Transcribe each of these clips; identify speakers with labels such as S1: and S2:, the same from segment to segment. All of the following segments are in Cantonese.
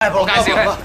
S1: 我介紹，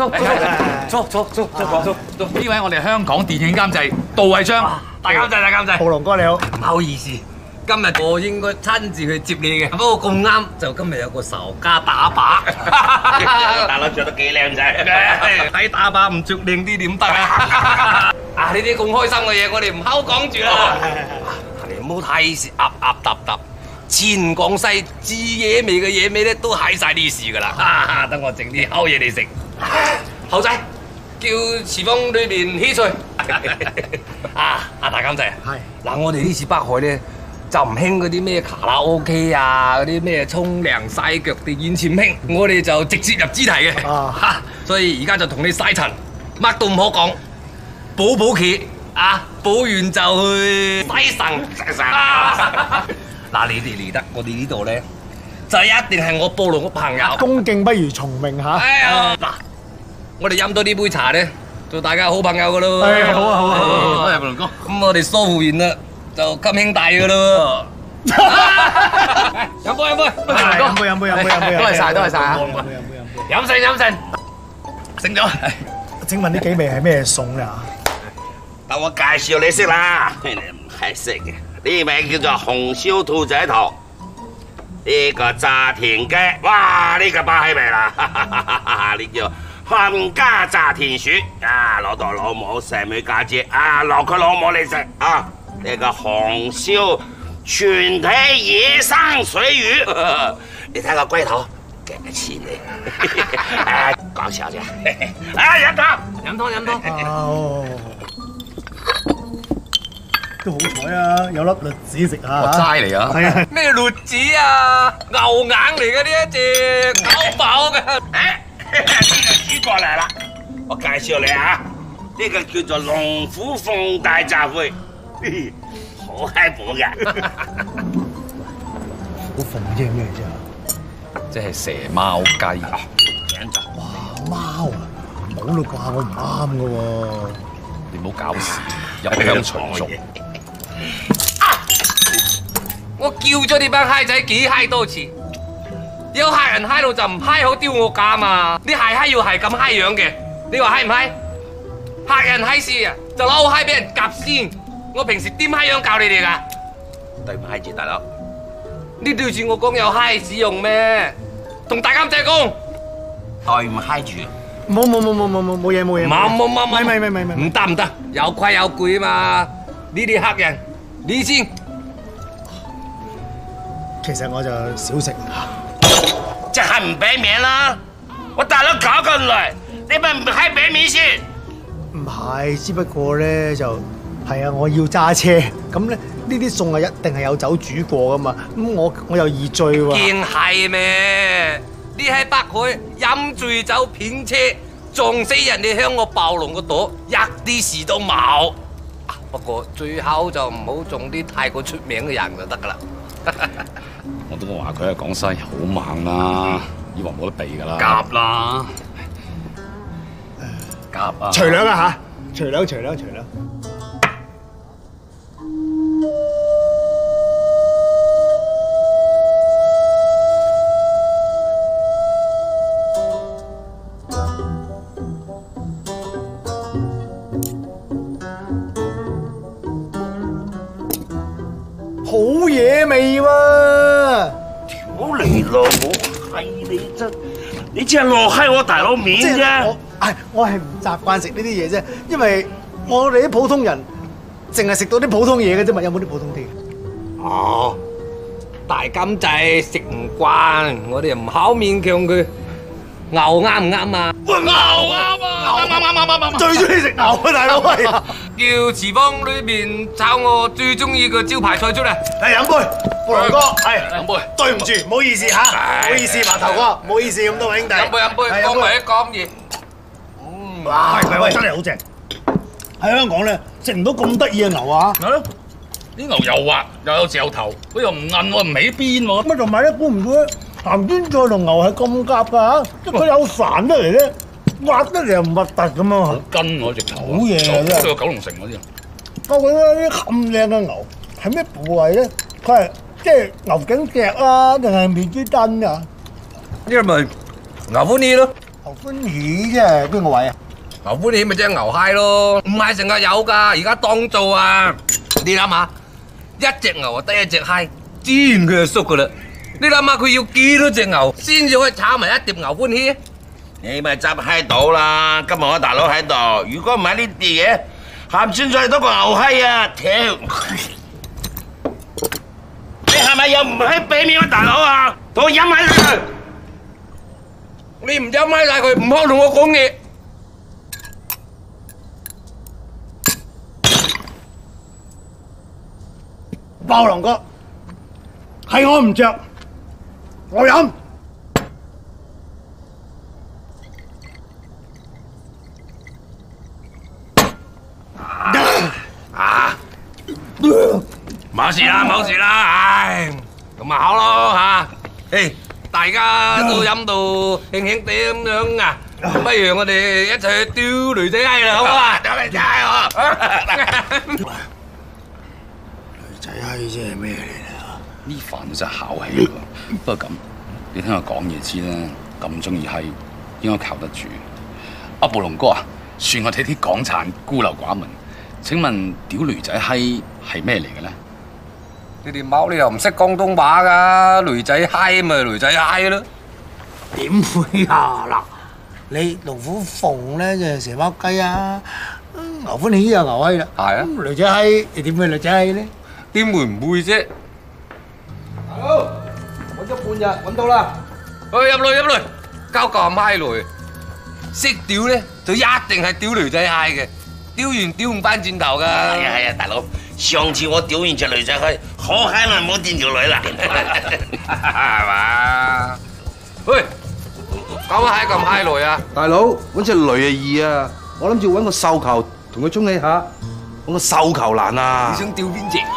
S1: 坐。呢位我哋香港電影監製杜偉章，大監製。
S2: 暴龍哥你好，
S3: 唔好意思，今日我應該親自去接你嘅，不過咁啱就今日有個仇家打靶，大佬着得幾靚仔，睇打靶唔着靚啲點得啊？啊呢啲咁開心嘅嘢，我哋唔好講住啦。你唔好睇事噏揼，全廣西至野味嘅野味咧都喺晒呢事噶啦。等我整啲好嘢你食，後仔叫廚房裏邊起菜。阿大監製，係嗱，我哋呢次北海咧就唔興嗰啲咩卡拉 OK 啊，嗰啲咩沖涼洗腳地完全唔興，我哋就直接入主題嘅。所以而家就同你洗塵，乜都唔好講，補企啊，補完就去洗腎。嗱，你哋嚟得我哋呢度咧，就一定係我暴龍嘅朋友。
S2: 恭敬不如從命嚇。
S3: 嗱，我哋飲到呢杯茶咧，做大家好朋友噶咯。
S2: 係好啊，
S3: 多謝暴龍哥。咁我哋疏忽完啦，就金兄弟噶咯。飲杯，
S1: 多謝晒啊！
S3: 飲勝，勝咗。
S2: 請問呢幾味係咩餸啊？
S4: 等我介紹你識啦，你唔係識嘅。呢味叫做紅燒兔仔頭，呢個炸田雞，哇！呢個巴起味啦，呢叫冚家炸田鼠啊！老豆老母細妹家姐啊，落佢老母你食啊！呢個紅燒全體野生水魚，你睇個龜頭幾錢你？講笑啫，飲湯。
S2: 都好彩啊，有粒栗子食下。
S1: 齋嚟啊！
S2: 係啊。
S3: 咩栗子啊？牛硬嚟嘅呢一隻，飽飽嘅。
S4: 呢個煮過嚟啦，我介紹你啊，呢個叫做龍虎鳳大雜燴，好閪補嘅。
S2: 好鳳啫咩啫？
S1: 即係蛇貓雞。
S2: 哇，貓啊，冇啦啩，我唔啱嘅喎。
S1: 你唔好搞事，入鄉隨俗。
S3: 我叫咗呢班閪仔幾閪多次，有客人閪到就唔閪好丟我架嘛！啲閪要係咁閪樣嘅，你話閪唔閪？客人閪事啊，就撈閪俾人夾先。我平時點閪樣教你哋㗎？
S4: 對唔閪住大佬，
S3: 呢對住我講有閪使用咩？同大監製講，
S4: 對唔閪住。
S2: 冇嘢。
S3: 唔得，有規有矩啊嘛！呢啲客人，你先。
S2: 其實我就少食。
S4: 即係唔俾面啦！我大佬搞咁耐，你咪唔閪俾面先？
S2: 唔係，只不過咧就係啊，我要揸車，咁咧呢啲餸係一定係有酒煮過噶嘛，咁我又易醉喎。
S3: 見係咩？你喺北海飲醉酒騙車，撞死人哋響我暴龍個朵，一啲事都冇。不過最後就唔好中啲太過出名嘅人就得噶啦。
S1: 我都話佢係廣西好猛啦，以為冇得避㗎啦。
S3: 夾啦，
S1: 夾啊！
S2: 除兩啊嚇，除兩。好嘢味喎！
S4: 屌你老母，係你真，你只係落閪我大佬面啫。
S2: 我係唔習慣食呢啲嘢啫，因為我哋啲普通人淨係食到啲普通嘢嘅啫嘛，有冇啲普通啲嘅？
S3: 哦，大監製食唔慣，我哋又唔好勉強佢。牛啱唔啱啊？
S4: 牛啱啊！
S2: 最中意食牛啊，大佬係。
S3: 叫廚房裏面炒我最中意嘅招牌菜出嚟。
S2: 嚟飲杯，暴龍哥係
S3: 飲杯。
S2: 對唔住，唔好意思嚇，唔好意思，麻頭哥，唔好意思咁多位兄弟。
S3: 飲杯，講埋啲講嘢。
S2: 哇，喂，真係好正！喺香港咧食唔到咁得意嘅牛啊！
S1: 係咯，啲牛又滑又有嚼頭，佢又唔韌喎，唔起邊喎。
S2: 乜同埋咧，估唔到咧，鹹酸菜同牛係咁夾㗎嚇，即係佢有飯得嚟咧，滑得嚟又唔核突咁樣。
S1: 好筋喎直頭。
S2: 好嘢啊！真係。
S1: 都有九龍城嗰啲。
S2: 究竟呢啲咁靚嘅牛係咩部位咧？佢係即係牛頸脊啊，定係面珠墩啊？
S3: 呢個咪牛歡呢咯。
S2: 牛歡喜即係邊個位啊？
S3: 牛歡喜咪即係牛閪咯，唔係成日有㗎，而家當造啊！你諗下，一隻牛啊得一隻閪，自然佢就縮㗎啦。你諗下佢要幾多隻牛先至可以炒埋一碟牛歡喜？
S4: 你咪執喺度啦！今日我大佬喺度，如果唔係呢啲嘢，鹹酸菜多過牛閪啊！屌！你係咪又唔係俾面我大佬啊？同我飲埋佢！
S3: 你唔飲閪晒佢，唔好同我講嘢。
S2: 爆龍哥，係我唔着，我飲。
S3: 冇事啦，冇事啦，唉，咁咪好咯嚇。誒，大家都飲到興興地咁樣啊，不如我哋一齊去釣騾仔閪啦，好唔好啊？
S4: 屌你仔我！
S2: 女仔閪啫係咩嚟啊？
S1: 呢飯真係考起喎。不過咁，你聽我講嘢知啦，咁中意閪，應該靠得住。阿暴龍哥啊，算我哋啲港產孤陋寡聞。請問屌騾仔閪係咩嚟嘅咧？
S3: 你哋貓你又唔識廣東話㗎，騾仔閪咪騾仔閪咯。
S2: 點會啊？嗱，你龍虎鳳咧就係蛇貓雞啊，牛歡喜又牛閪啦。
S3: 係啊，
S2: 女仔閪你點會女仔閪咧？
S3: 點會唔會啫？大佬，揾咗半日揾到啦。去入嚟，交咁閪嚟，識屌咧就一定係屌騾仔閪嘅。屌完屌唔翻轉頭噶，
S4: 係啊，大佬，上次我屌完隻女仔去，好閪耐冇見條女啦，
S3: 係嘛？喂，搞乜閪咁閪耐啊？
S5: 大佬，揾隻騾啊易啊，我諗住揾個繡球同佢沖起下，揾個繡球難啊！
S3: 你想屌邊隻？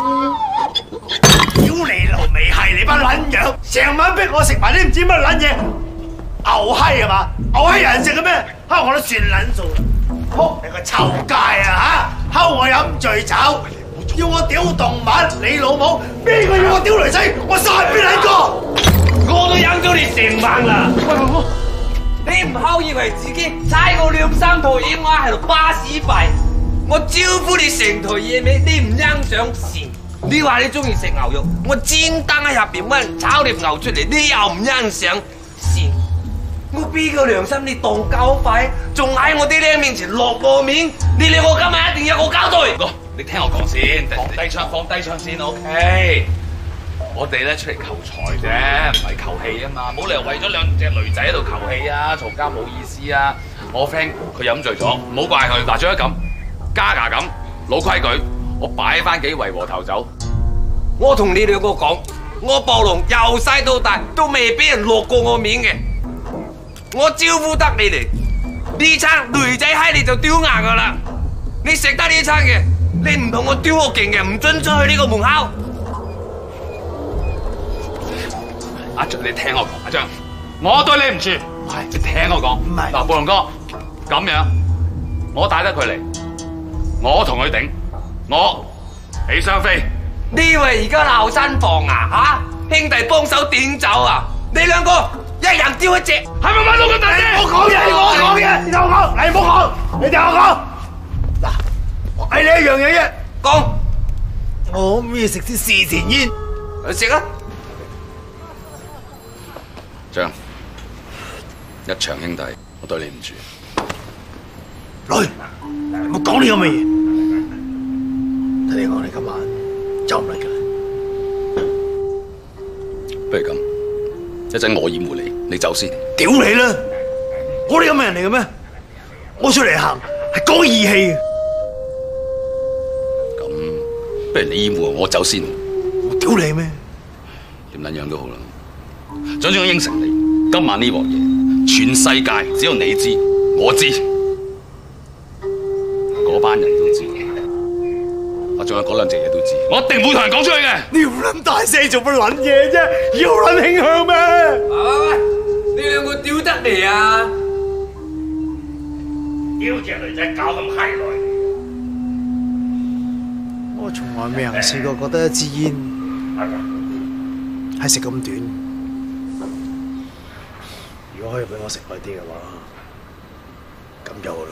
S2: 屌你老味係你班撚樣，成晚逼我食埋啲唔知乜撚嘢，牛閪係嘛？牛閪人食嘅咩？蝦我都算撚數啦！仆你個臭街啊嚇！睺我飲醉酒，要我屌動物，你老母邊個要我屌女仔？我殺邊撚個？
S3: 我都飲咗你成晚啦！你唔好以為自己踩過兩三套野蛙喺度巴屎幣，我招呼你成台野味，你唔欣賞善。你話你中意食牛肉，我專登喺入邊揾人炒碟牛出嚟，你又唔欣賞善。我俾個良心你當狗肺，仲喺我啲僆面前落我面，你兩個今日一定有個交代。
S1: 哥，你聽我講先，放低槍先 ，OK。我哋咧出嚟求財啫，唔係求氣啊嘛，冇理由為咗兩隻騾仔喺度求氣啊，嘈交冇意思啊。我 friend 佢飲醉咗，唔好怪佢。嗱，仲有咁，加牙咁，老規矩，我擺翻幾圍和頭酒。
S3: 我同你兩個講，我暴龍由細到大都未俾人落過我面嘅。我招呼得你哋，呢餐騾仔閪你就丟硬噶啦！你食得呢餐嘅，你唔同我丟我勁嘅，唔准出去呢個門口。
S1: 阿張，你聽我講，阿張，我對你唔住，係你聽我講。
S2: 唔係
S1: 嗱，暴龍哥咁樣，我帶得佢嚟，我同佢頂，我起雙飛。
S3: 呢位而家鬧新房啊嚇，兄弟幫手點走啊！你兩個一人丟一隻，係咪揾到咁大隻？
S2: 我講嘢，我講嘢，你聽我講，你唔好講，你聽我講。嗱，我嗌你一樣嘢啫，
S3: 講，
S2: 我可唔可以食啲事前煙？
S3: 去食啊！
S1: 張，一場兄弟，我對你唔住。
S2: 女，唔好講呢咁嘅嘢。睇你講，你今晚走唔甩㗎啦。
S1: 不如咁，一陣我掩護你，你走先。
S2: 屌你啦！我哋咁嘅人嚟嘅咩？我出嚟行係講義氣嘅。
S1: 咁，不如你掩護我走先。
S2: 我屌你咩？
S1: 點撚樣都好啦。總之我應承你，今晚呢鑊嘢，全世界只有你知，我知，嗰班人都知，我仲有嗰兩隻嘢都知，我一定唔會同人講出去嘅。
S2: 你要撚大聲做乜撚嘢啫？要撚傾向咩？
S3: 喂，你兩個屌得嚟啊！
S4: 屌隻女仔搞咁閪耐，
S2: 我從來未曾試過覺得一支煙係食咁短。如果可以俾我食耐啲嘅話，咁就好啦。